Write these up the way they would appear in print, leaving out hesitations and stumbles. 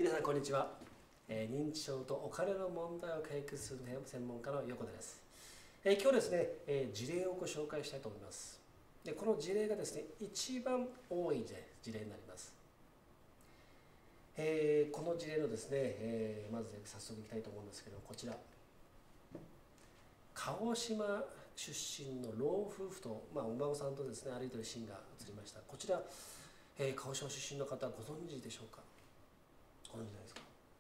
皆さんこんにちは。認知症とお金の問題を解決する専門家の横田です。今日ですね、事例をご紹介したいと思います。でこの事例がですね、一番多い事例になります。この事例のですね、まず早速いきたいと思うんですけど、こちら鹿児島出身の老夫婦と、お孫さんとですね歩いているシーンが映りました。こちら、鹿児島出身の方ご存知でしょうか。ご存知ないですか。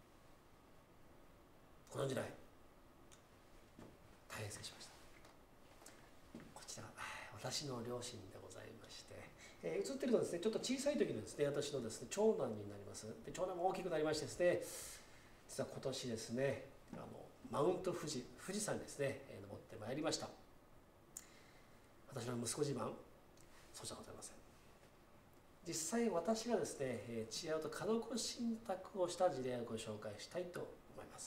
ご存知ない。大変失礼しました。こちら私の両親でございまして、映ってるのはですね、ちょっと小さい時のですね、私のですね長男になります。で長男も大きくなりましてですね、実は今年ですね、マウント富士山にですね、登ってまいりました。私の息子自慢、そうじゃございません。実際私がですね、治療と家族信託をした事例をご紹介したいと思います。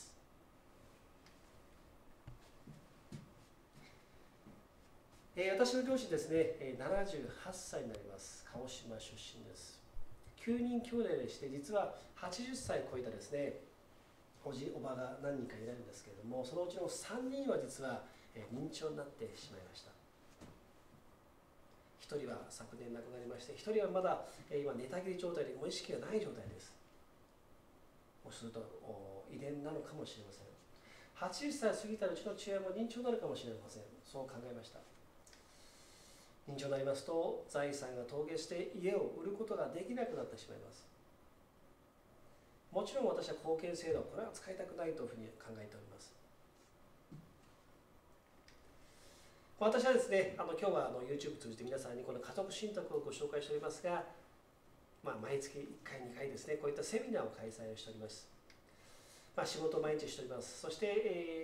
私の両親ですね、78歳になります。鹿児島出身です。9人兄弟でして、実は80歳超えたですね、おじおばが何人かいるんですけれども、そのうちの3人は実は認知症になってしまいました。1人は昨年亡くなりまして、1人はまだ今寝たきり状態でもう意識がない状態です。もしすると遺伝なのかもしれません。80歳過ぎたらうちの父親も認知症になるかもしれません。そう考えました。認知症になりますと財産が凍結して家を売ることができなくなってしまいます。もちろん私は後見制度、これは使いたくないというふうに考えております。私はですね、今日はYouTube 通じて皆さんにこの家族信託をご紹介しておりますが、毎月1回、2回ですね、こういったセミナーを開催をしております。仕事を毎日しております。そして、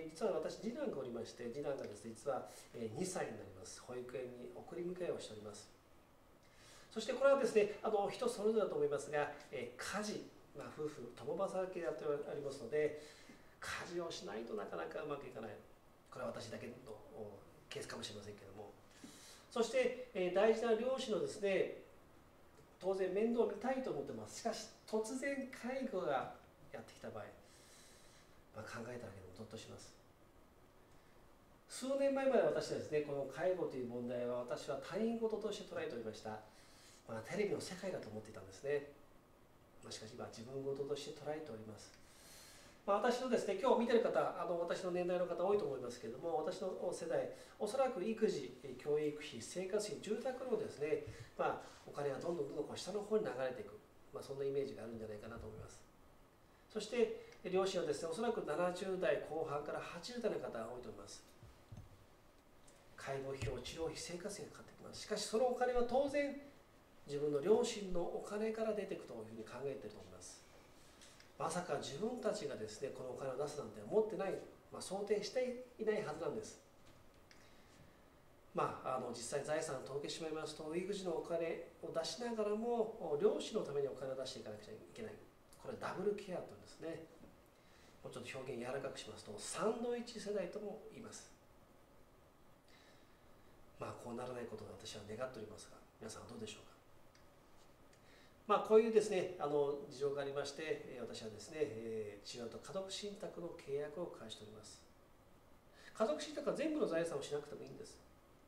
実は私、次男がおりまして、次男がですね、実は2歳になります。保育園に送り迎えをしております。そしてこれはですね、人それぞれだと思いますが、家事、夫婦共働きでありますので、家事をしないとなかなかうまくいかない。これは私だけのケースかもしれませんけれども、そして、大事な両親のですね、当然面倒を見たいと思ってます。しかし突然介護がやってきた場合、考えただけでもゾッとします。数年前まで私はですね、この介護という問題は私は他人事として捉えておりました。テレビの世界だと思っていたんですね。しかし今自分事として捉えております。私のですね、今日見てる方、私の年代の方多いと思いますけれども、私の世代、おそらく育児、教育費、生活費、住宅のですね、お金がどんどん下の方に流れていく、そんなイメージがあるんじゃないかなと思います。そして両親はですね、おそらく70代後半から80代の方が多いと思います。介護費用、治療費、生活費がかかってきます。しかしそのお金は当然自分の両親のお金から出ていくというふうに考えていると思います。まさか自分たちがですね、このお金を出すなんて思ってない、想定していないはずなんです。実際財産を凍結してしまいますと、育児のお金を出しながらも両親のためにお金を出していかなくちゃいけない。これダブルケアというんですね。もうちょっと表現柔らかくしますと、サンドイッチ世代とも言います。こうならないことを私は願っておりますが、皆さんはどうでしょうか。こういうですね、事情がありまして、私はですね、治療と家族信託の契約を交わしております。家族信託は全部の財産をしなくてもいいんです。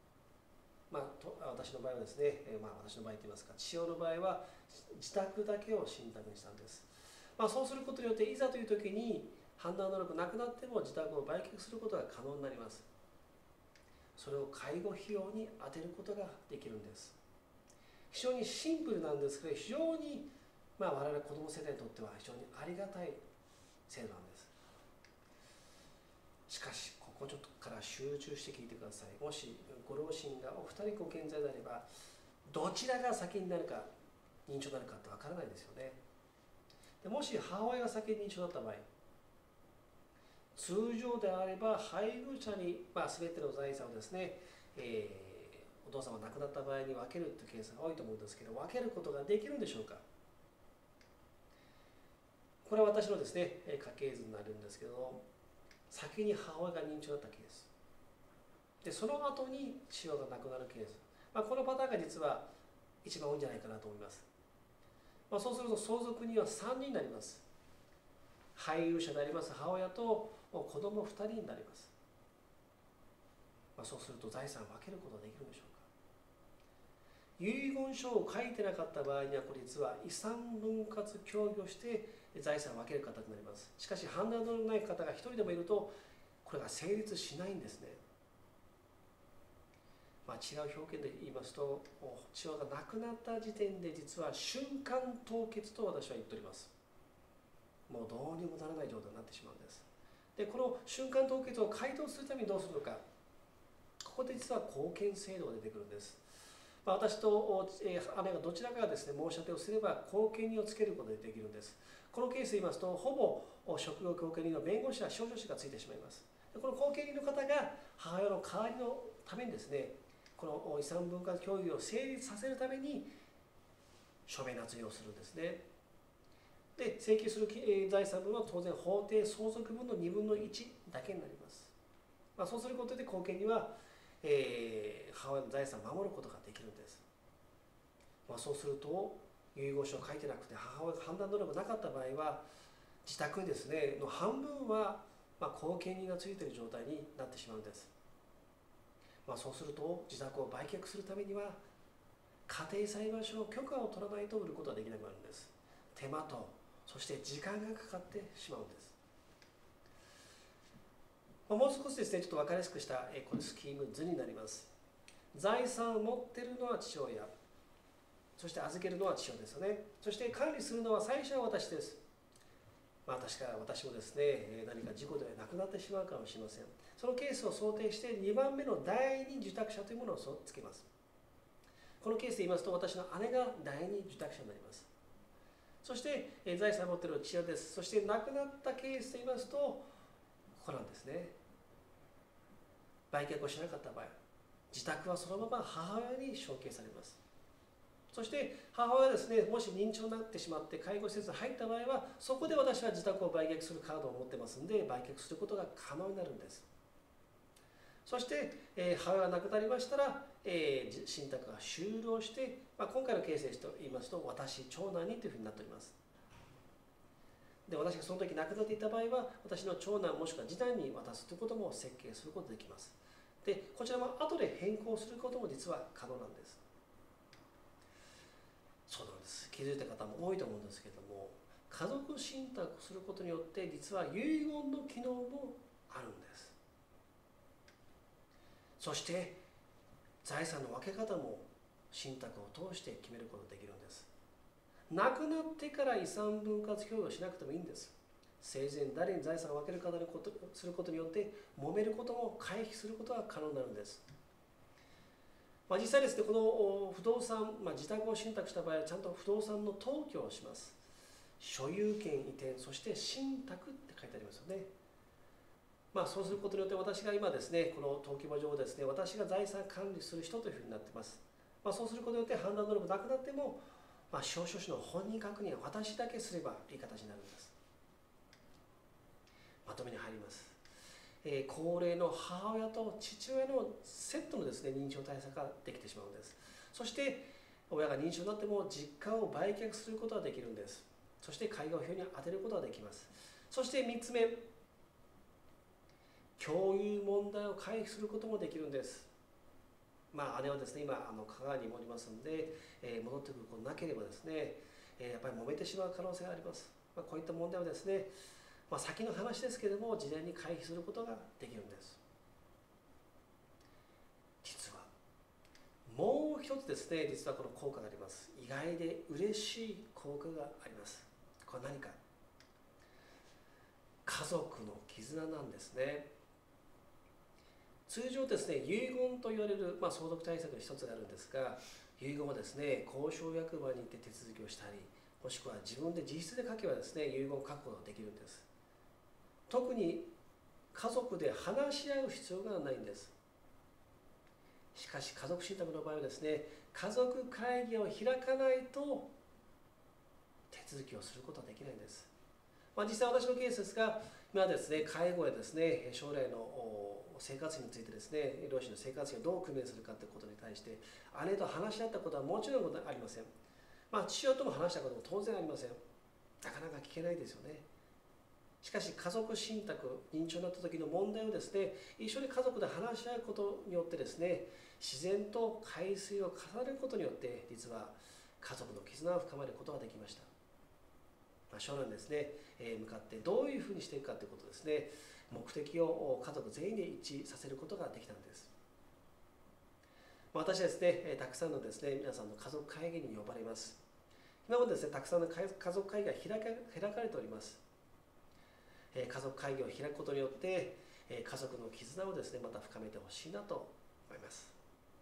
私の場合はですね、私の場合といいますか、父親の場合は自宅だけを信託にしたんです。そうすることによって、いざという時に判断能力なくなっても自宅を売却することが可能になります。それを介護費用に充てることができるんです。非常にシンプルなんですけど、非常に我々子ども世代にとっては非常にありがたい制度なんです。しかしここちょっとから集中して聞いてください。もしご両親がお二人ご健在であれば、どちらが先になるか、認知症になるかってわからないですよね。でもし母親が先に認知症だった場合、通常であれば配偶者に全ての財産をですね、お父さんが亡くなった場合に分けるというケースが多いと思うんですけど、分けることができるんでしょうか。これは私のですね、家系図になるんですけど、先に母親が認知症だったケースで、その後に父親が亡くなるケース、このパターンが実は一番多いんじゃないかなと思います。そうすると相続人は3人になります。 配偶者であります母親と子供2人になります。そうすると財産を分けることができるんでしょうか。遺言書を書いてなかった場合には、これ実は遺産分割協議をして財産を分ける形になります。しかし判断のない方が1人でもいると、これが成立しないんですね。違う表現で言いますと、父親が亡くなった時点で実は瞬間凍結と私は言っております。もうどうにもならない状態になってしまうんです。で、この瞬間凍結を回答するためにどうするのか、ここで実は後見制度が出てくるんです。私と姉がどちらかがですね、申し立てをすれば後見人をつけることができるんです。このケースで言いますと、ほぼ職業後見人の弁護士や証書士がついてしまいます。でこの後見人の方が母親の代わりのためにですね、この遺産分割協議を成立させるために書面捺印をするんですね。で、請求する財産分は当然法定相続分の2分の1だけになります。そうすることで後見人は、母親の財産を守ることができるんです。そうすると遺言書を書いてなくて母親が判断能力がなかった場合は、自宅にですねの半分は後見人がついている状態になってしまうんです。そうすると自宅を売却するためには家庭裁判所の許可を取らないと売ることができなくなるんです。手間とそして時間がかかってしまうんです。もう少しですね、ちょっと分かりやすくしたこのスキーム図になります。財産を持っているのは父親、そして預けるのは父親ですよね。そして管理するのは最初は私です。私もですね、何か事故で亡くなってしまうかもしれません。そのケースを想定して2番目の第二受託者というものをつけます。このケースで言いますと、私の姉が第二受託者になります。そして財産を持っている父親です。そして亡くなったケースで言いますと、ここなんですね。売却をしなかった場合、自宅はそのまま母親に承継されます。そして母親はですね、もし認知症になってしまって介護施設に入った場合は、そこで私は自宅を売却するカードを持ってますので、売却することが可能になるんです。そして、母親が亡くなりましたら、信託が終了して、今回のケースと言いますと、私、長男にというふうになっております。で、私がその時亡くなっていた場合は、私の長男もしくは次男に渡すということも設計することができます。で、こちらも後で変更することも実は可能なんです。そうなんです。気づいた方も多いと思うんですけれども、家族信託をすることによって実は遺言の機能もあるんです。そして財産の分け方も信託を通して決めることができるんです。亡くなってから遺産分割協議をしなくてもいいんです。生前誰に財産を分けるかすることによって揉めることも回避することが可能になるんです。実際ですね、この不動産、自宅を信託した場合はちゃんと不動産の登記をします。所有権移転、そして信託って書いてありますよね。そうすることによって私が今ですね、この登記簿上ですね、私が財産管理する人というふうになっています。そうすることによって判断能力なくなっても、証書士の本人確認は私だけすればいい形になるんです。まとめに入ります。高齢の母親と父親のセットのですね、認知症対策ができてしまうんです。そして親が認知症になっても実家を売却することができるんです。そして介護費に充てることができます。そして3つ目、共有問題を回避することもできるんです。姉はですね、今香川にもおりますので、戻ってくることなければですね、やっぱり揉めてしまう可能性があります。こういった問題はですね、先の話ですけれども事前に回避することができるんです。実はもう一つですね、実はこの効果があります。意外で嬉しい効果があります。これ何か、家族の絆なんですね。通常ですね、遺言と言われる、相続対策の一つがあるんですが、遺言はですね、公証役場に行って手続きをしたり、もしくは自分で自筆で書けばですね、遺言を書くことができるんです。特に家族で話し合う必要がないんです。しかし家族信託の場合はですね、家族会議を開かないと手続きをすることはできないんです。実際私のケースですが、今ですね、介護やですね、将来の生活費についてですね、両親の生活費をどう工面するかということに対して姉と話し合ったことはもちろんありません。父親とも話したことも当然ありません。なかなか聞けないですよね。 しかし家族信託、認知症になった時の問題をですね、一緒に家族で話し合うことによってですね、自然と改正を重ねることによって実は家族の絆を深めることができました。将来ですね、向かってどういうふうにしていくかということですね、目的を家族全員で一致させることができたんです。私はですね、たくさんのですね、皆さんの家族会議に呼ばれます。今もですね、たくさんの家族会議が開かれております。家族会議を開くことによって、家族の絆をですね、また深めてほしいなと思います。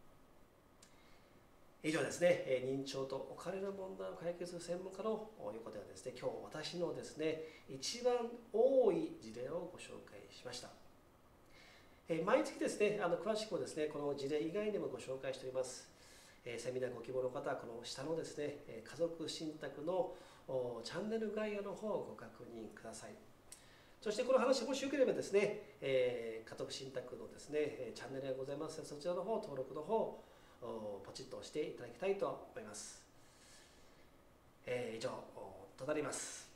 以上ですね、認知症とお金の問題を解決する専門家の横ではですね、今日私のですね、一番多い事例をご紹介しました。毎月ですね、詳しくですね、この事例以外にもご紹介しております。セミナーご希望の方は、この下のですね、家族信託のチャンネル概要の方をご確認ください。そしてこの話もしよければですね、家族信託のですね、チャンネルがございますので、そちらの方、登録の方、ポチッと押していただきたいと思います。以上となります。